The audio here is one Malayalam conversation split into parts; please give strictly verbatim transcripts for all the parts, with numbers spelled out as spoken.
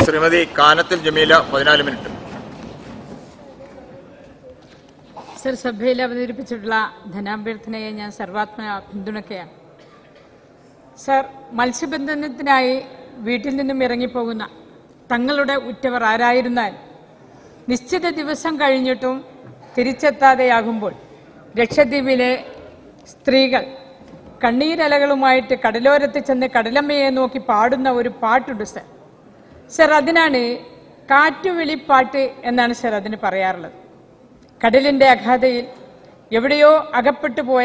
ശ്രീമതി കാനത്തിൽ ജമീല പതിനാല് മിനിറ്റ്. സർ, സഭയിൽ അവതരിപ്പിച്ചിട്ടുള്ള ധനാഭ്യർത്ഥനയെ ഞാൻ സർവാത്മന പിന്തുണയ്ക്കുകയാണ്. സർ, മത്സ്യബന്ധനത്തിനായി വീട്ടിൽ നിന്നും ഇറങ്ങിപ്പോകുന്ന തങ്ങളുടെ ഉറ്റവർ ആരായിരുന്നാൽ നിശ്ചിത ദിവസം കഴിഞ്ഞിട്ടും തിരിച്ചെത്താതെയാകുമ്പോൾ ലക്ഷദ്വീപിലെ സ്ത്രീകൾ കണ്ണീരലകളുമായിട്ട് കടലോരത്ത് ചെന്ന് കടലമ്മയെ നോക്കി പാടുന്ന ഒരു പാട്ടുണ്ട് സർ. സർ, അതിനാണ് കാറ്റുവിളിപ്പാട്ട് എന്നാണ് സർ അതിന് പറയാറുള്ളത്. കടലിൻ്റെ അഗാധയിൽ എവിടെയോ അകപ്പെട്ടു പോയ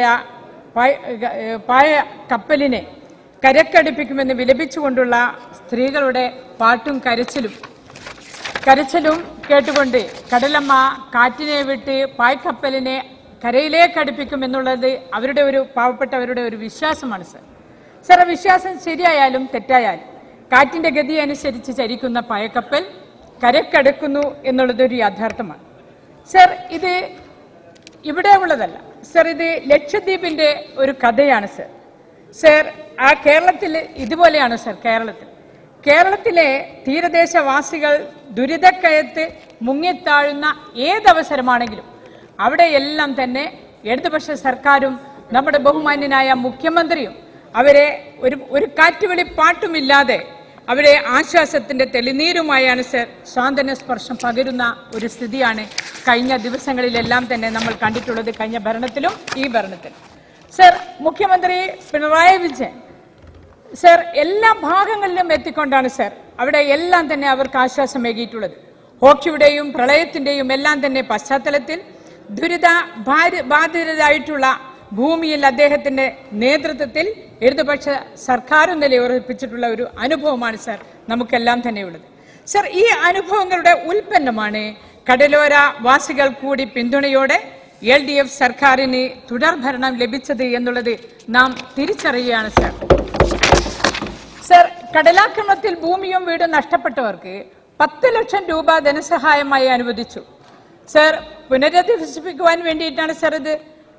പായ കപ്പലിനെ കരക്കടുപ്പിക്കുമെന്ന് വിലപിച്ചുകൊണ്ടുള്ള സ്ത്രീകളുടെ പാട്ടും കരച്ചിലും കരച്ചിലും കേട്ടുകൊണ്ട് കടലമ്മ കാറ്റിനെ വിട്ട് പായ്ക്കപ്പലിനെ കരയിലേക്ക് അടുപ്പിക്കുമെന്നുള്ളത് അവരുടെ ഒരു പാവപ്പെട്ടവരുടെ ഒരു വിശ്വാസമാണ് സർ. സർ, ആ വിശ്വാസം ശരിയായാലും തെറ്റായാലും കാറ്റിൻ്റെ ഗതി അനുസരിച്ച് ചരിക്കുന്ന പായക്കപ്പൽ കരക്കടുക്കുന്നു എന്നുള്ളതൊരു യാഥാർത്ഥ്യമാണ് സർ. ഇത് ഇവിടെ ഉള്ളതല്ല സർ, ഇത് ലക്ഷദ്വീപിൻ്റെ ഒരു കഥയാണ് സർ. സർ, ആ കേരളത്തിൽ ഇതുപോലെയാണ് സർ. കേരളത്തിൽ കേരളത്തിലെ തീരദേശവാസികൾ ദുരിതക്കയത്ത് മുങ്ങിത്താഴുന്ന ഏതവസരമാണെങ്കിലും അവിടെയെല്ലാം തന്നെ ഇടതുപക്ഷ സർക്കാരും നമ്മുടെ ബഹുമാന്യനായ മുഖ്യമന്ത്രിയും അവരെ ഒരു ഒരു കാറ്റുവിളി പാട്ടുമില്ലാതെ അവരെ ആശ്വാസത്തിന്റെ തെളിനീരുമായാണ് സർ സ്വാതന്ത്ര്യ സ്പർശം പകരുന്ന ഒരു സ്ഥിതിയാണ് കഴിഞ്ഞ ദിവസങ്ങളിലെല്ലാം തന്നെ നമ്മൾ കണ്ടിട്ടുള്ളത്, കഴിഞ്ഞ ഭരണത്തിലും ഈ ഭരണത്തിലും. സർ, മുഖ്യമന്ത്രി പിണറായി വിജയൻ സർ എല്ലാ ഭാഗങ്ങളിലും എത്തിക്കൊണ്ടാണ് സർ അവിടെ എല്ലാം തന്നെ അവർക്ക് ആശ്വാസമേകിയിട്ടുള്ളത്. ഹോക്കിയുടെയും പ്രളയത്തിന്റെയും എല്ലാം തന്നെ പശ്ചാത്തലത്തിൽ ദുരിത ബാധിതരായിട്ടുള്ള ഭൂമിയിൽ അദ്ദേഹത്തിന്റെ നേതൃത്വത്തിൽ ഇടതുപക്ഷ സർക്കാരും നിലയുറപ്പിച്ചിട്ടുള്ള ഒരു അനുഭവമാണ് സർ നമുക്കെല്ലാം തന്നെയുള്ളത്. സർ, ഈ അനുഭവങ്ങളുടെ ഉൽപ്പന്നമാണ് കടലോര വാസികൾ കൂടി പിന്തുണയോടെ എൽ ഡി എഫ് സർക്കാരിന് തുടർഭരണം ലഭിച്ചത് എന്നുള്ളത് നാം തിരിച്ചറിയുകയാണ് സർ. സർ, കടലാക്രമണത്തിൽ ഭൂമിയും വീടും നഷ്ടപ്പെട്ടവർക്ക് പത്ത് ലക്ഷം രൂപ ധനസഹായമായി അനുവദിച്ചു. സർ, പുനരധിവസിപ്പിക്കുവാൻ വേണ്ടിയിട്ടാണ് സർ ഇത്.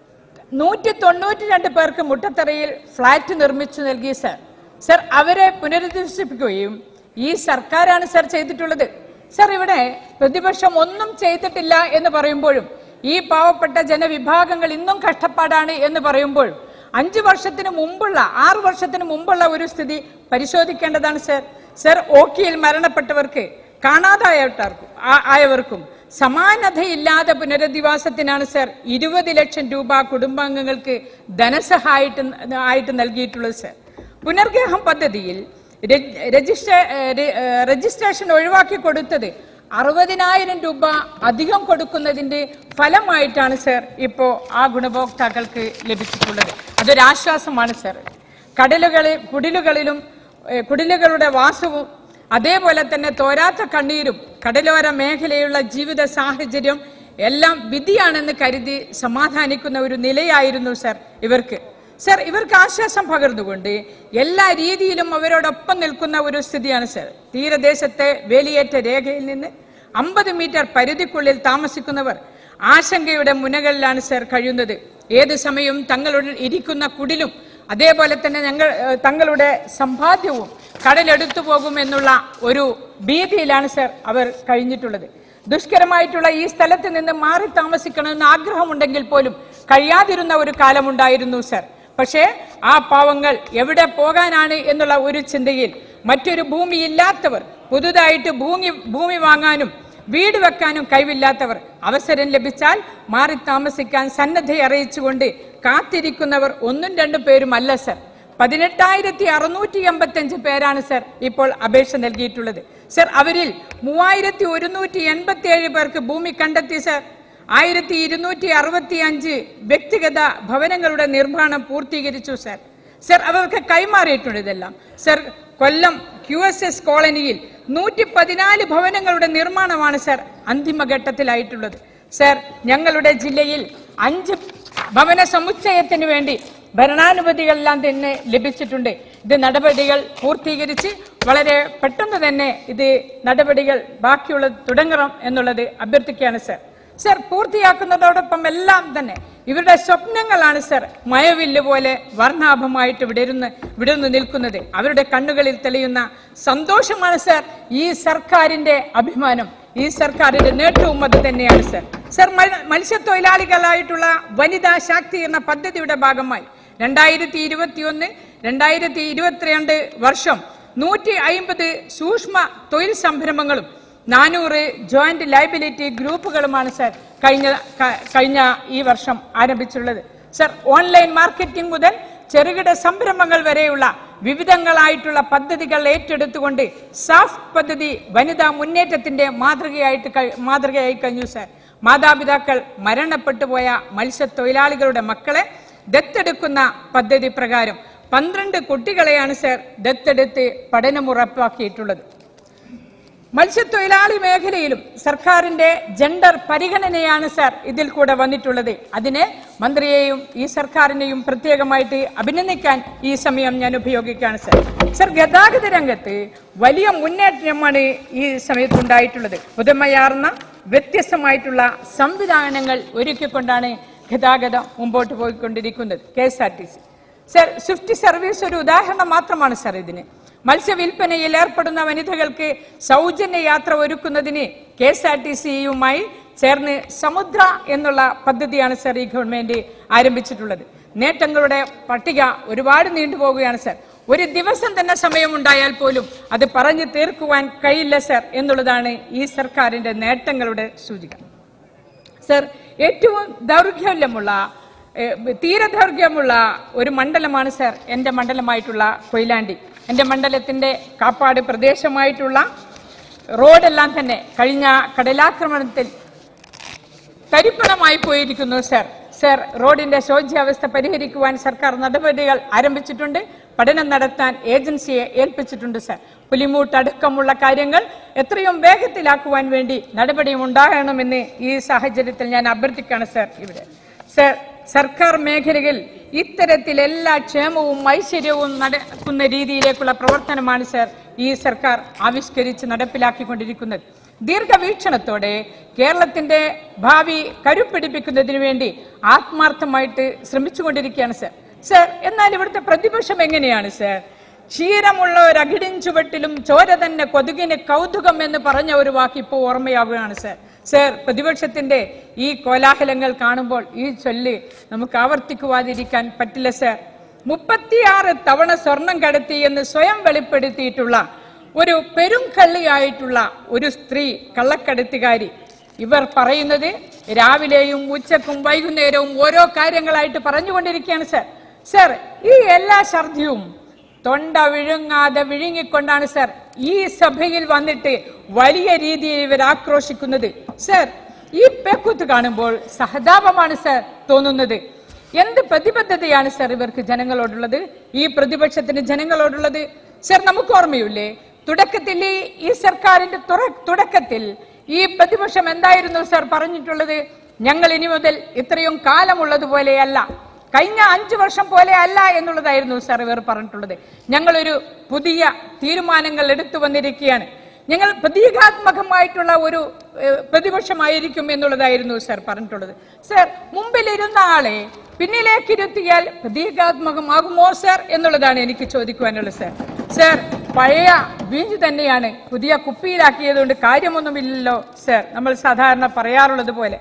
നൂറ്റി തൊണ്ണൂറ്റി രണ്ട് പേർക്ക് മുട്ടത്തറയിൽ ഫ്ളാറ്റ് നിർമ്മിച്ചു നൽകി സർ. സർ, അവരെ പുനരധിവസിപ്പിക്കുകയും ഈ സർക്കാരാണ് സർ ചെയ്തിട്ടുള്ളത്. സർ, ഇവിടെ പ്രതിപക്ഷം ഒന്നും ചെയ്തിട്ടില്ല എന്ന് പറയുമ്പോഴും ഈ പാവപ്പെട്ട ജനവിഭാഗങ്ങൾ ഇന്നും കഷ്ടപ്പാടാണ് എന്ന് പറയുമ്പോഴും അഞ്ചു വർഷത്തിന് മുമ്പുള്ള ആറു വർഷത്തിന് മുമ്പുള്ള ഒരു സ്ഥിതി പരിശോധിക്കേണ്ടതാണ് സർ. സർ, ഓക്കിയിൽ മരണപ്പെട്ടവർക്ക് കാണാതായവർക്കും ആയവർക്കും സമാനതയില്ലാതെ പുനരധിവാസത്തിനാണ് സർ ഇരുപത് ലക്ഷം രൂപ കുടുംബാംഗങ്ങൾക്ക് ധനസഹായിട്ട് ആയിട്ട് നൽകിയിട്ടുള്ളത് സർ. പുനർഗേഹം പദ്ധതിയിൽ രജിസ്ട്രേ രജിസ്ട്രേഷൻ ഒഴിവാക്കി കൊടുത്തത് അറുപതിനായിരം രൂപ അധികം കൊടുക്കുന്നതിന്റെ ഫലമായിട്ടാണ് സർ ഇപ്പോൾ ആ ഗുണഭോക്താക്കൾക്ക് ലഭിച്ചിട്ടുള്ളത്. അതൊരാശ്വാസമാണ് സർ. കടലുകളിൽ കുടിലുകളിലും കുടിലുകളുടെ വാസവും അതേപോലെ തന്നെ തോരാത്ത കണ്ണീരും കടലോര മേഖലയുള്ള ജീവിത സാഹചര്യം എല്ലാം വിധിയാണെന്ന് കരുതി സമാധാനിക്കുന്ന ഒരു നിലയായിരുന്നു സർ ഇവർക്ക്. സർ, ഇവർക്ക് ആശ്വാസം പകർന്നുകൊണ്ട് എല്ലാ രീതിയിലും അവരോടൊപ്പം നിൽക്കുന്ന ഒരു സ്ഥിതിയാണ് സർ. തീരദേശത്തെ വേലിയേറ്റ രേഖയിൽ നിന്ന് അമ്പത് മീറ്റർ പരിധിക്കുള്ളിൽ താമസിക്കുന്നവർ ആശങ്കയുടെ മുനകളിലാണ് സർ കഴിയുന്നത്. ഏത് സമയവും തങ്ങളുടെ ഇരിക്കുന്ന കുടിലും അതേപോലെ തന്നെ ഞങ്ങൾ തങ്ങളുടെ സമ്പാദ്യവും കടലെടുത്തു പോകുമെന്നുള്ള ഒരു ഭീതിയിലാണ് സർ അവർ കഴിഞ്ഞിട്ടുള്ളത്. ദുഷ്കരമായിട്ടുള്ള ഈ സ്ഥലത്ത് നിന്ന് മാറി താമസിക്കണമെന്ന് ആഗ്രഹമുണ്ടെങ്കിൽ പോലും കഴിയാതിരുന്ന ഒരു കാലമുണ്ടായിരുന്നു സർ. പക്ഷേ ആ പാവങ്ങൾ എവിടെ പോകാനാണ് എന്നുള്ള ഒരു ചിന്തയിൽ മറ്റൊരു ഭൂമിയില്ലാത്തവർ, പുതുതായിട്ട് ഭൂമി ഭൂമി വാങ്ങാനും വീട് വെക്കാനും കഴിവില്ലാത്തവർ അവസരം ലഭിച്ചാൽ മാറി താമസിക്കാൻ സന്നദ്ധ അറിയിച്ചുകൊണ്ട് കാത്തിരിക്കുന്നവർ ഒന്നും രണ്ടും പേരുമല്ല സർ. പതിനെട്ടായിരത്തി അറുന്നൂറ്റി എൺപത്തി അഞ്ച് പേരാണ് സർ ഇപ്പോൾ അപേക്ഷ നൽകിയിട്ടുള്ളത് സർ. അവരിൽ മൂവായിരത്തി ഒരുന്നൂറ്റി എൺപത്തി ഏഴ് പേർക്ക് ഭൂമി കണ്ടെത്തി സർ. ആയിരത്തി ഇരുന്നൂറ്റി അറുപത്തി അഞ്ച് വ്യക്തിഗത ഭവനങ്ങളുടെ നിർമ്മാണം പൂർത്തീകരിച്ചു സർ. സർ, അവർക്ക് കൈമാറിയിട്ടുണ്ട് ഇതെല്ലാം sir. Kollam Q S S കോളനിയിൽ നൂറ്റി പതിനാല് ഭവനങ്ങളുടെ നിർമ്മാണമാണ് സർ അന്തിമഘട്ടത്തിലായിട്ടുള്ളത് സർ. ഞങ്ങളുടെ ജില്ലയിൽ അഞ്ച് ഭവന സമുച്ചയത്തിന് വേണ്ടി ഭരണാനുമതികളെല്ലാം തന്നെ ലഭിച്ചിട്ടുണ്ട്. ഇത് നടപടികൾ പൂർത്തീകരിച്ച് വളരെ പെട്ടെന്ന് തന്നെ ഇത് നടപടികൾ ബാക്കിയുള്ളത് തുടങ്ങണം എന്നുള്ളത് അഭ്യർത്ഥിക്കുകയാണ് സർ. സർ, പൂർത്തിയാക്കുന്നതോടൊപ്പം എല്ലാം തന്നെ ഇവരുടെ സ്വപ്നങ്ങളാണ് സർ മയവില്ല് പോലെ വർണ്ണാഭമായിട്ട് വിടരുന്ന് വിടർന്നു നിൽക്കുന്നത്. അവരുടെ കണ്ണുകളിൽ തെളിയുന്ന സന്തോഷമാണ് സർ ഈ സർക്കാരിന്റെ അഭിമാനം. ഈ സർക്കാരിന്റെ നേട്ടവും അത് തന്നെയാണ് സർ. സർ, മത്സ്യത്തൊഴിലാളികളായിട്ടുള്ള വനിതാ ശാക്തീകരണ പദ്ധതിയുടെ ഭാഗമായി രണ്ടായിരത്തി ഇരുപത്തി ഒന്ന് രണ്ടായിരത്തി ഇരുപത്തിരണ്ട് വർഷം നൂറ്റി അയിമ്പത് സൂക്ഷ്മ തൊഴിൽ സംരംഭങ്ങളും നാനൂറ് ജോയിന്റ് ലയബിലിറ്റി ഗ്രൂപ്പുകളുമാണ് സർ കഴിഞ്ഞ കഴിഞ്ഞ ഈ വർഷം ആരംഭിച്ചുള്ളത്. സർ, ഓൺലൈൻ മാർക്കറ്റിംഗ് മുതൽ ചെറുകിട സംരംഭങ്ങൾ വരെയുള്ള വിവിധങ്ങളായിട്ടുള്ള പദ്ധതികൾ ഏറ്റെടുത്തുകൊണ്ട് സാഫ് പദ്ധതി വനിതാ മുന്നേറ്റത്തിന്റെ മാതൃകയായിട്ട് മാതൃകയായി കഴിഞ്ഞു സർ. മാതാപിതാക്കൾ മരണപ്പെട്ടുപോയ മത്സ്യത്തൊഴിലാളികളുടെ മക്കളെ ദത്തെടുക്കുന്ന പദ്ധതി പ്രകാരം പന്ത്രണ്ട് കുട്ടികളെയാണ് സർ ദത്തെടുത്ത് പഠനം ഉറപ്പാക്കിയിട്ടുള്ളത്. മത്സ്യത്തൊഴിലാളി മേഖലയിലും സർക്കാരിന്റെ ജെൻഡർ പരിഗണനയാണ് സർ ഇതിൽ കൂടെ വന്നിട്ടുള്ളത്. അതിനെ മന്ത്രിയെയും ഈ സർക്കാരിനെയും പ്രത്യേകമായിട്ട് അഭിനന്ദിക്കാൻ ഈ സമയം ഞാൻ ഉപയോഗിക്കുകയാണ് സർ. സർ, ഗതാഗത രംഗത്ത് വലിയ മുന്നേറ്റമാണ് ഈ സമയത്തുണ്ടായിട്ടുള്ളത്. പുതുമയാർന്ന വ്യത്യസ്തമായിട്ടുള്ള സംവിധാനങ്ങൾ ഒരുക്കിക്കൊണ്ടാണ് ഗതാഗതം മുമ്പോട്ട് പോയിക്കൊണ്ടിരിക്കുന്നത്. K S R T C sir, swift service ഒരു ഉദാഹരണം മാത്രമാണ് സർ. ഇതിന് മത്സ്യവിൽപ്പനയിൽ ഏർപ്പെടുന്ന വനിതകൾക്ക് സൗജന്യ യാത്ര ഒരുക്കുന്നതിന് കെ എസ് ആർ ടി സിയുമായി ചേർന്ന് സമുദ്ര എന്നുള്ള പദ്ധതിയാണ് സർ ഈ ഗവൺമെന്റ് ആരംഭിച്ചിട്ടുള്ളത്. നേട്ടങ്ങളുടെ പട്ടിക ഒരുപാട് നീണ്ടുപോകുകയാണ് സർ. ഒരു ദിവസം തന്നെ സമയമുണ്ടായാൽ പോലും അത് പറഞ്ഞു തീർക്കുവാൻ കഴിയില്ല സർ എന്നുള്ളതാണ് ഈ സർക്കാരിന്റെ നേട്ടങ്ങളുടെ സൂചിക. സർ, ഏറ്റവും ദൗർഘല്യമുള്ള തീരദൈർഘ്യമുള്ള ഒരു മണ്ഡലമാണ് സർ എൻ്റെ മണ്ഡലമായിട്ടുള്ള കൊയിലാണ്ടി. എൻ്റെ മണ്ഡലത്തിന്റെ കാപ്പാട് പ്രദേശമായിട്ടുള്ള റോഡെല്ലാം തന്നെ കഴിഞ്ഞ കടലാക്രമണത്തിൽ തരിപ്പണമായി പോയിരിക്കുന്നു സർ. സർ, റോഡിന്റെ ശോച്യാവസ്ഥ പരിഹരിക്കുവാൻ സർക്കാർ നടപടികൾ ആരംഭിച്ചിട്ടുണ്ട്. പഠനം നടത്താൻ ഏജൻസിയെ ഏൽപ്പിച്ചിട്ടുണ്ട് സർ. പുലിമൂട്ടടക്കമുള്ള കാര്യങ്ങൾ എത്രയും വേഗത്തിലാക്കുവാൻ വേണ്ടി നടപടി ഉണ്ടാകണമെന്ന് ഈ സാഹചര്യത്തിൽ ഞാൻ അഭ്യർത്ഥിക്കുകയാണ് സർ. ഇവിടെ സർ, സർക്കാർ മേഖലയിൽ ഇത്തരത്തിൽ എല്ലാ ക്ഷേമവും ഐശ്വര്യവും നടക്കുന്ന രീതിയിലേക്കുള്ള പ്രവർത്തനമാണ് സർ ഈ സർക്കാർ ആവിഷ്കരിച്ച് നടപ്പിലാക്കിക്കൊണ്ടിരിക്കുന്നത്. ദീർഘവീക്ഷണത്തോടെ കേരളത്തിന്റെ ഭാവി കരുപ്പിടിപ്പിക്കുന്നതിന് വേണ്ടി ആത്മാർത്ഥമായിട്ട് ശ്രമിച്ചുകൊണ്ടിരിക്കുകയാണ് സർ. സർ, എന്നാൽ ഇവിടുത്തെ പ്രതിപക്ഷം എങ്ങനെയാണ് സർ? ക്ഷീരമുള്ള ഒരു അകിടിൻ ചുവട്ടിലും ചോര തന്നെ കൊതുകിന് കൗതുകം എന്ന് പറഞ്ഞ ഒരു വാക്ക് ഇപ്പോൾ ഓർമ്മയാവുകയാണ് സർ. സർ, പ്രതിപക്ഷത്തിന്റെ ഈ കോലാഹലങ്ങൾ കാണുമ്പോൾ ഈ ചൊല്ല് നമുക്ക് ആവർത്തിക്കുവാതിരിക്കാൻ പറ്റില്ല സർ. മുപ്പത്തിയാറ് തവണ സ്വർണം കടത്തി എന്ന് സ്വയം വെളിപ്പെടുത്തിയിട്ടുള്ള ഒരു പെരുംകള്ളിയായിട്ടുള്ള ഒരു സ്ത്രീ കള്ളക്കടത്തുകാരി. ഇവർ പറയുന്നത് രാവിലെയും ഉച്ചക്കും വൈകുന്നേരവും ഓരോ കാര്യങ്ങളായിട്ട് പറഞ്ഞുകൊണ്ടിരിക്കുകയാണ് സർ. സർ, ഈ എല്ലാ ഛർദ്ദിയും തൊണ്ട വിഴുങ്ങാതെ വിഴുങ്ങിക്കൊണ്ടാണ് സർ ഈ സഭയിൽ വന്നിട്ട് വലിയ രീതിയിൽ ഇവർ ആക്രോശിക്കുന്നത്. സർ, ഈ പേക്കൂത്ത് കാണുമ്പോൾ സഹതാപമാണ് സർ തോന്നുന്നത്. എന്ത് പ്രതിബദ്ധതയാണ് സർ ഇവർക്ക് ജനങ്ങളോടുള്ളത്, ഈ പ്രതിപക്ഷത്തിന് ജനങ്ങളോടുള്ളത്? സർ, നമുക്ക് ഓർമ്മയില്ലേ തുടക്കത്തിൽ ഈ സർക്കാരിന്റെ തുടക്കത്തിൽ ഈ പ്രതിപക്ഷം എന്തായിരുന്നു സർ പറഞ്ഞിട്ടുള്ളത്? ഞങ്ങൾ ഇനി മുതൽ ഇത്രയും കാലമുള്ളതുപോലെയല്ല, കഴിഞ്ഞ അഞ്ചു വർഷം പോലെ അല്ല എന്നുള്ളതായിരുന്നു സർ ഇവർ പറഞ്ഞിട്ടുള്ളത്. ഞങ്ങളൊരു പുതിയ തീരുമാനങ്ങൾ എടുത്തു വന്നിരിക്കുകയാണ്, ഞങ്ങൾ പ്രതീകാത്മകമായിട്ടുള്ള ഒരു പ്രതിപക്ഷമായിരിക്കും എന്നുള്ളതായിരുന്നു സർ പറഞ്ഞിട്ടുള്ളത്. സർ, മുമ്പിലിരുന്ന ആളെ പിന്നിലേക്ക് ഇരുത്തിയാൽ പ്രതീകാത്മകമാകുമോ സർ എന്നുള്ളതാണ് എനിക്ക് ചോദിക്കുവാനുള്ളത് സർ. സർ, പഴയ വീഞ്ഞ് തന്നെയാണ് പുതിയ കുപ്പിയിലാക്കിയതുകൊണ്ട് കാര്യമൊന്നുമില്ലല്ലോ സർ. നമ്മൾ സാധാരണ പറയാറുള്ളത് പോലെ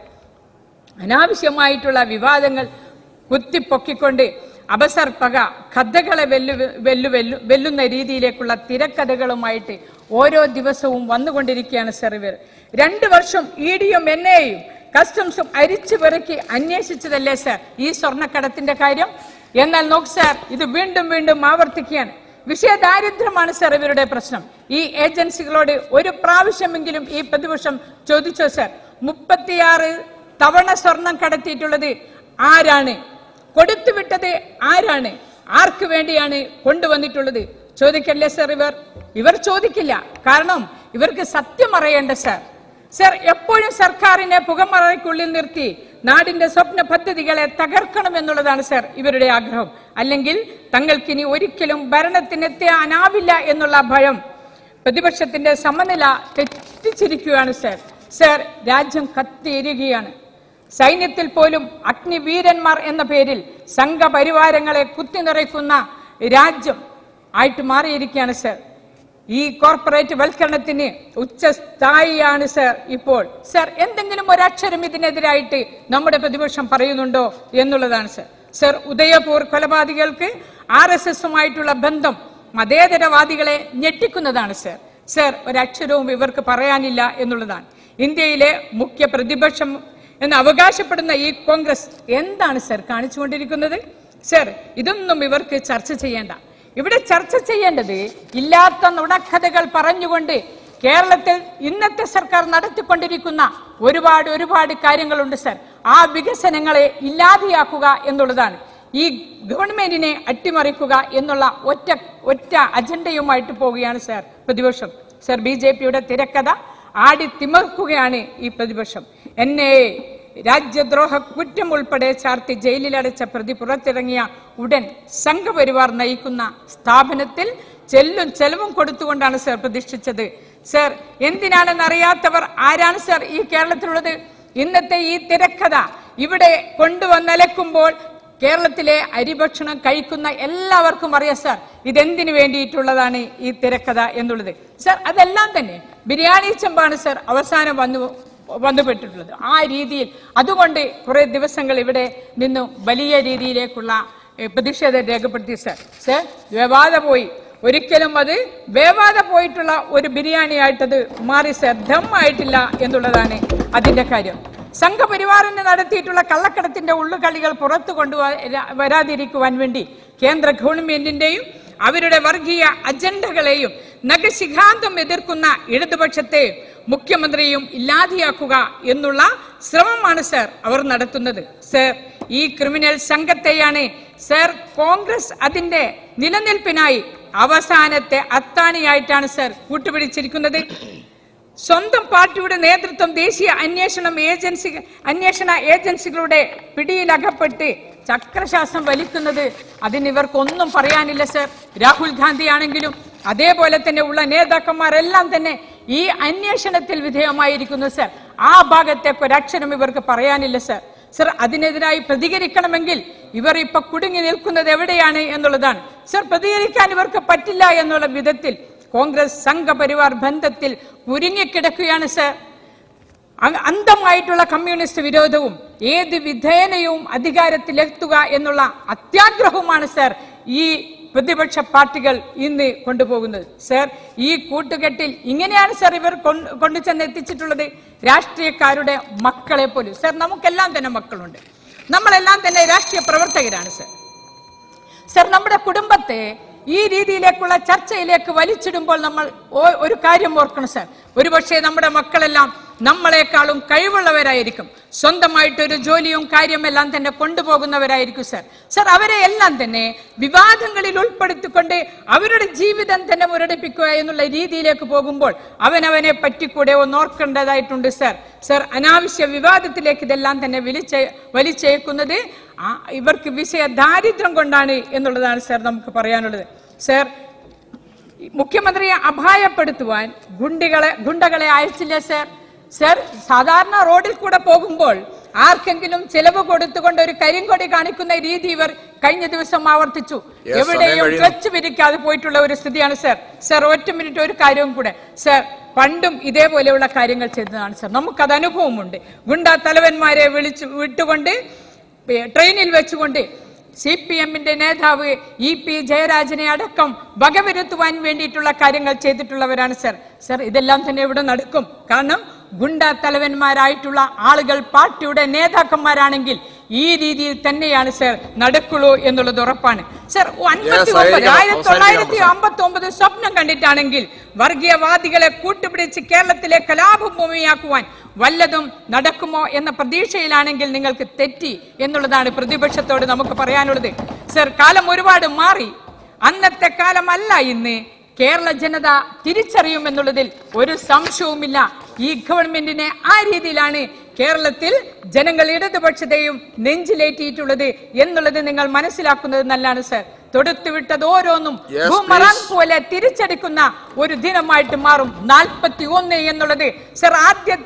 അനാവശ്യമായിട്ടുള്ള വിവാദങ്ങൾ കുത്തിപ്പൊക്കിക്കൊണ്ട് അപസർപ്പക കഥകളെ വെല്ലു വെല്ലു വെല്ലു വെല്ലുന്ന രീതിയിലേക്കുള്ള തിരക്കഥകളുമായിട്ട് ഓരോ ദിവസവും വന്നുകൊണ്ടിരിക്കുകയാണ് സർ ഇവർ. രണ്ടു വർഷം ഇ ഡിയും എൻ എയും കസ്റ്റംസും അരിച്ചു പെറുക്കി അന്വേഷിച്ചതല്ലേ സർ ഈ സ്വർണ്ണക്കടത്തിന്റെ കാര്യം? എന്നാൽ നോക്ക് സർ, ഇത് വീണ്ടും വീണ്ടും ആവർത്തിക്കുകയാണ്. വിഷയദാരിദ്ര്യമാണ് സർ ഇവരുടെ പ്രശ്നം. ഈ ഏജൻസികളോട് ഒരു പ്രാവശ്യമെങ്കിലും ഈ പ്രതിപക്ഷം ചോദിച്ചോ സർ? മുപ്പത്തിയാറ് തവണ സ്വർണം കടത്തിയിട്ടുള്ളത് ആരാണ്? കൊടുത്തുവിട്ടത് ആരാണ്? ആർക്ക് വേണ്ടിയാണ് കൊണ്ടുവന്നിട്ടുള്ളത്? ചോദിക്കല്ലേ സർ ഇവർ? ഇവർ ചോദിക്കില്ല, കാരണം ഇവർക്ക് സത്യം അറിയേണ്ട സർ. സർ, എപ്പോഴും സർക്കാരിനെ പുകമറയ്ക്കുള്ളിൽ നിർത്തി നാടിന്റെ സ്വപ്ന പദ്ധതികളെ തകർക്കണം എന്നുള്ളതാണ് സർ ഇവരുടെ ആഗ്രഹം. അല്ലെങ്കിൽ തങ്ങൾക്കിനി ഒരിക്കലും ഭരണത്തിനെത്താനാവില്ല എന്നുള്ള ഭയം പ്രതിപക്ഷത്തിന്റെ സമനില തെറ്റിച്ചിരിക്കുകയാണ് സർ. സർ, രാജ്യം കത്തിയിരിക്കുകയാണ്. സൈന്യത്തിൽ പോലും അഗ്നിവീരന്മാർ എന്ന പേരിൽ സംഘപരിവാരങ്ങളെ കുത്തിനിറയ്ക്കുന്ന രാജ്യം ആയിട്ട് മാറിയിരിക്കുകയാണ് സർ. ഈ കോർപ്പറേറ്റ് വൽക്കരണത്തിന് ഉച്ചസ്ഥായിയാണ് സർ ഇപ്പോൾ. സർ, എന്തെങ്കിലും ഒരക്ഷരം ഇതിനെതിരായിട്ട് നമ്മുടെ പ്രതിപക്ഷം പറയുന്നുണ്ടോ എന്നുള്ളതാണ് സർ. സർ, ഉദയപൂർ കൊലപാതകികൾക്ക് ആർ എസ് എസുമായിട്ടുള്ള ബന്ധം മതേതരവാദികളെ ഞെട്ടിക്കുന്നതാണ് സർ. സർ, ഒരക്ഷരവും ഇവർക്ക് പറയാനില്ല എന്നുള്ളതാണ്. ഇന്ത്യയിലെ മുഖ്യ പ്രതിപക്ഷം എന്ന് അവകാശപ്പെടുന്ന ഈ കോൺഗ്രസ് എന്താണ് സർ കാണിച്ചുകൊണ്ടിരിക്കുന്നത്? സർ, ഇതൊന്നും ഇവർക്ക് ചർച്ച ചെയ്യേണ്ട. ഇവിടെ ചർച്ച ചെയ്യേണ്ടത് ഇല്ലാത്ത നുണക്കഥകൾ പറഞ്ഞുകൊണ്ട് കേരളത്തിൽ ഇന്നത്തെ സർക്കാർ നടത്തിക്കൊണ്ടിരിക്കുന്ന ഒരുപാട് ഒരുപാട് കാര്യങ്ങളുണ്ട് സർ. ആ വികസനങ്ങളെ ഇല്ലാതെയാക്കുക എന്നുള്ളതാണ്. ഈ ഗവൺമെന്റിനെ അട്ടിമറിക്കുക എന്നുള്ള ഒറ്റ ഒറ്റ അജണ്ടയുമായിട്ട് പോവുകയാണ് സർ പ്രതിപക്ഷം. സർ, ബി ജെ പിയുടെ തിരക്കഥ ആടിത്തിമർക്കുകയാണ് ഈ പ്രതിപക്ഷം. എന്നെ രാജ്യദ്രോഹ കുറ്റം ഉൾപ്പെടെ ചാർത്തി ജയിലിലടച്ച പ്രതി പുറത്തിറങ്ങിയ ഉടൻ സംഘപരിവാർ നയിക്കുന്ന സ്ഥാപനത്തിൽ ചെല്ലും ചെലവും കൊടുത്തുകൊണ്ടാണ് സർ പ്രതിഷ്ഠിച്ചത്. സർ, എന്തിനാണെന്നറിയാത്തവർ ആരാണ് സർ ഈ കേരളത്തിലുള്ളത്? ഇന്നത്തെ ഈ തിരക്കഥ ഇവിടെ കൊണ്ടുവന്നലക്കുമ്പോൾ കേരളത്തിലെ അരിഭക്ഷണം കഴിക്കുന്ന എല്ലാവർക്കും അറിയാം സർ ഇതെന്തിനു വേണ്ടിയിട്ടുള്ളതാണ് ഈ തിരക്കഥ എന്നുള്ളത്. സർ, അതെല്ലാം തന്നെ ബിരിയാണി ചെമ്പാണ് സർ അവസാനം വന്നു വന്നുപെട്ടിട്ടുള്ളത്. ആ രീതിയിൽ അതുകൊണ്ട് കുറെ ദിവസങ്ങൾ ഇവിടെ നിന്നും വലിയ രീതിയിലേക്കുള്ള പ്രതിഷേധം രേഖപ്പെടുത്തി സർ. സർ, വേവാതെ പോയി, ഒരിക്കലും അത് വേവാതെ പോയിട്ടുള്ള ഒരു ബിരിയാണി ആയിട്ടത് മാറി സർ, ദം ആയിട്ടില്ല എന്നുള്ളതാണ് അതിന്റെ കാര്യം. സംഘപരിവാറിന് നടത്തിയിട്ടുള്ള കള്ളക്കടത്തിന്റെ ഉള്ളുകളികൾ പുറത്തു കൊണ്ടു വരാതിരിക്കുവാൻ വേണ്ടി കേന്ദ്ര ഗവൺമെന്റിന്റെയും അവരുടെ വർഗീയ അജണ്ടകളെയും നഖശിഖാന്തം എതിർക്കുന്ന ഇടതുപക്ഷത്തെ മുഖ്യമന്ത്രിയും ഇല്ലാതെയാക്കുക എന്നുള്ള ശ്രമമാണ് സർ അവർ നടത്തുന്നത്. സർ, ഈ ക്രിമിനൽ സംഘത്തെയാണ് സർ കോൺഗ്രസ് അതിന്റെ നിലനിൽപ്പിനായി അവസാനത്തെ അത്താണിയായിട്ടാണ് സർ കൂട്ടുപിടിച്ചിരിക്കുന്നത്. സ്വന്തം പാർട്ടിയുടെ നേതൃത്വം ദേശീയ അന്വേഷണം ഏജൻസി അന്വേഷണ ഏജൻസികളുടെ പിടിയിലകപ്പെട്ട് ചക്രശ്വാസം വലിക്കുന്നത് അതിനിവർക്കൊന്നും പറയാനില്ല സർ. രാഹുൽ ഗാന്ധി ആണെങ്കിലും അതേപോലെ തന്നെ ഉള്ള നേതാക്കന്മാരെല്ലാം തന്നെ ഈ അന്വേഷണത്തിൽ വിധേയമായിരിക്കുന്നു സർ. ആ ഭാഗത്തേക്ക് ഒരക്ഷരം ഇവർക്ക് പറയാനില്ല സർ. സർ, അതിനെതിരായി പ്രതികരിക്കണമെങ്കിൽ ഇവർ ഇപ്പൊ കുടുങ്ങി നിൽക്കുന്നത് എവിടെയാണ് എന്നുള്ളതാണ് സർ. പ്രതികരിക്കാൻ ഇവർക്ക് പറ്റില്ല എന്നുള്ള വിധത്തിൽ കോൺഗ്രസ് സംഘപരിവാർ ബന്ധത്തിൽ കുരുങ്ങിക്കിടക്കുകയാണ് സർ. അന്ധമായിട്ടുള്ള കമ്മ്യൂണിസ്റ്റ് വിരോധവും ഏത് വിധേനയും അധികാരത്തിലെത്തുക എന്നുള്ള അത്യാഗ്രഹവുമാണ് സർ ഈ പ്രതിപക്ഷ പാർട്ടികൾ ഇന്ന് കൊണ്ടുപോകുന്നത്. സർ, ഈ കൂട്ടുകെട്ടിൽ ഇങ്ങനെയാണ് സർ ഇവർ കൊണ്ടു ചെന്ന് എത്തിച്ചിട്ടുള്ളത്. രാഷ്ട്രീയക്കാരുടെ മക്കളെ പോലും സർ, നമുക്കെല്ലാം തന്നെ മക്കളുണ്ട്, നമ്മളെല്ലാം തന്നെ രാഷ്ട്രീയ പ്രവർത്തകരാണ് സർ. സർ, നമ്മുടെ കുടുംബത്തെ ഈ രീതിയിലേക്കുള്ള ചർച്ചയിലേക്ക് വലിച്ചിടുമ്പോൾ നമ്മൾ ഒരു കാര്യം ഓർക്കണം സർ. ഒരുപക്ഷെ നമ്മുടെ മക്കളെല്ലാം നമ്മളെക്കാളും കഴിവുള്ളവരായിരിക്കും, സ്വന്തമായിട്ടൊരു ജോലിയും കാര്യമെല്ലാം തന്നെ കൊണ്ടുപോകുന്നവരായിരിക്കും സർ. സർ, അവരെ എല്ലാം തന്നെ വിവാദങ്ങളിൽ ഉൾപ്പെടുത്തിക്കൊണ്ട് അവരുടെ ജീവിതം തന്നെ മുരടിപ്പിക്കുക എന്നുള്ള രീതിയിലേക്ക് പോകുമ്പോൾ അവനവനെ പറ്റിക്കൂടെ ഒന്ന് ഓർക്കേണ്ടതായിട്ടുണ്ട് സർ. സർ, അനാവശ്യ വിവാദത്തിലേക്ക് ഇതെല്ലാം തന്നെ വലിച്ചേ വലിച്ചേക്കുന്നത് ഇവർക്ക് വിഷയ ദാരിദ്ര്യം കൊണ്ടാണ് എന്നുള്ളതാണ് സർ നമുക്ക് പറയാനുള്ളത്. സർ, മുഖ്യമന്ത്രിയെ അപായപ്പെടുത്തുവാൻ ഗുണ്ടികളെ ഗുണ്ടകളെ അയച്ചില്ല സർ. സർ, സാധാരണ റോഡിൽ കൂടെ പോകുമ്പോൾ ആർക്കെങ്കിലും ചെലവ് കൊടുത്തുകൊണ്ട് ഒരു കരിങ്കൊടി കാണിക്കുന്ന രീതി ഇവർ കഴിഞ്ഞ ദിവസം ആവർത്തിച്ചു. എവിടെയും ക്ലച്ച് പിരിക്കാതെ പോയിട്ടുള്ള ഒരു സ്ഥിതിയാണ് സർ. സർ, ഒറ്റ മിനിറ്റ് ഒരു കാര്യവും കൂടെ സർ, പണ്ടും ഇതേപോലെയുള്ള കാര്യങ്ങൾ ചെയ്തതാണ് സർ. നമുക്കത് അനുഭവമുണ്ട്. ഗുണ്ടാ തലവന്മാരെ വിളിച്ചു വിട്ടുകൊണ്ട് ട്രെയിനിൽ വെച്ചുകൊണ്ട് സി പി എമ്മിന്റെ നേതാവ് ഇ പി ജയരാജനെ അടക്കം വകവരുത്തുവാൻ വേണ്ടിയിട്ടുള്ള കാര്യങ്ങൾ ചെയ്തിട്ടുള്ളവരാണ് സർ. സർ, ഇതെല്ലാം തന്നെ ഇവിടെ നടക്കും. കാരണം ഗുണ്ടാ തലവന്മാരായിട്ടുള്ള ആളുകൾ പാർട്ടിയുടെ നേതാക്കന്മാരാണെങ്കിൽ ഈ രീതിയിൽ തന്നെയാണ് സർ നടക്കുള്ളൂ എന്നുള്ളത് ഉറപ്പാണ് സർ. അൻപത്തി ഒമ്പത് ആയിരത്തി തൊള്ളായിരത്തി അമ്പത്തി ഒമ്പത് സ്വപ്നം കണ്ടിട്ടാണെങ്കിൽ വർഗീയവാദികളെ കൂട്ടുപിടിച്ച് കേരളത്തിലെ കലാപഭൂമിയാക്കുവാൻ വല്ലതും നടക്കുമോ എന്ന പ്രതീക്ഷയിലാണെങ്കിൽ നിങ്ങൾക്ക് തെറ്റി എന്നുള്ളതാണ് പ്രതിപക്ഷത്തോട് നമുക്ക് പറയാനുള്ളത് സർ. കാലം ഒരുപാട് മാറി, അന്നത്തെ കാലമല്ല ഇന്ന്. കേരള ജനത തിരിച്ചറിയുമെന്നുള്ളതിൽ ഒരു സംശയവുമില്ല. ഈ ഗവൺമെന്റിനെ ആ രീതിയിലാണ് കേരളത്തിൽ ജനങ്ങൾ ഇടതുപക്ഷത്തെയും നെഞ്ചിലേറ്റിയിട്ടുള്ളത് എന്നുള്ളത് നിങ്ങൾ മനസ്സിലാക്കുന്നത് നല്ലതാണ് സർ. തൊടുത്തുവിട്ടത് ഓരോന്നും ബൂമറാങ് പോലെ തിരിച്ചടിക്കുന്ന ഒരു ദിനമായിട്ട് മാറും നാൽപ്പത്തി ഒന്ന് എന്നുള്ളത് സർ. ആദ്യത്തെ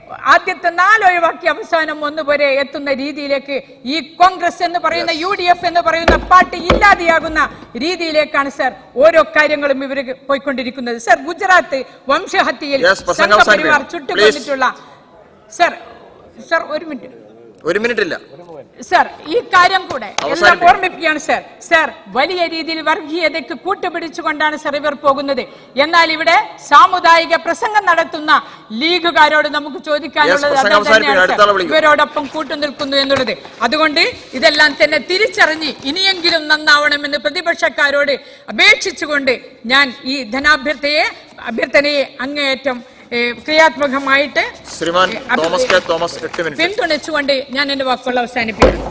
ആദ്യത്തെ നാല് ഒഴിവാക്കി അവസാനം ഒന്ന് വരെ എത്തുന്ന രീതിയിലേക്ക് ഈ കോൺഗ്രസ് എന്ന് പറയുന്ന യു ഡി എഫ് എന്ന് പറയുന്ന പാർട്ടി ഇല്ലാതെയാകുന്ന രീതിയിലേക്കാണ് സർ ഓരോ കാര്യങ്ങളും ഇവർ പോയിക്കൊണ്ടിരിക്കുന്നത്. സർ, ഗുജറാത്ത് വംശഹത്യയിൽ സംഘപരിവാർ ചുട്ടുകൊണ്ടിട്ടുള്ള സർ സർ ഒരു മിനിറ്റ് ഒരു മിനിറ്റ് ഇല്ല സർ, ഈ കാര്യം കൂടെ എല്ലാം ഓർമ്മിപ്പിക്കുകയാണ് സർ. സർ, വലിയ രീതിയിൽ വർഗീയതയ്ക്ക് കൂട്ടുപിടിച്ചുകൊണ്ടാണ് സർ ഇവർ പോകുന്നത്. എന്നാൽ ഇവിടെ സാമുദായിക പ്രസംഗം നടത്തുന്ന ലീഗുകാരോട് നമുക്ക് ചോദിക്കാനുള്ളത് തന്നെയാണ്, ഇവരോടൊപ്പം കൂട്ടുനിൽക്കുന്നു എന്നുള്ളത്. അതുകൊണ്ട് ഇതെല്ലാം തന്നെ തിരിച്ചറിഞ്ഞ് ഇനിയെങ്കിലും നന്നാവണമെന്ന് പ്രതിപക്ഷക്കാരോട് അപേക്ഷിച്ചുകൊണ്ട് ഞാൻ ഈ ധനാഭ്യർത്ഥനയെ അഭ്യർത്ഥനയെ അങ്ങേയറ്റം ക്രിയാത്മകമായിട്ട് പിന്തുണച്ചുകൊണ്ട് ഞാൻ എന്റെ വാക്കുകൾ അവസാനിപ്പിക്കുന്നു.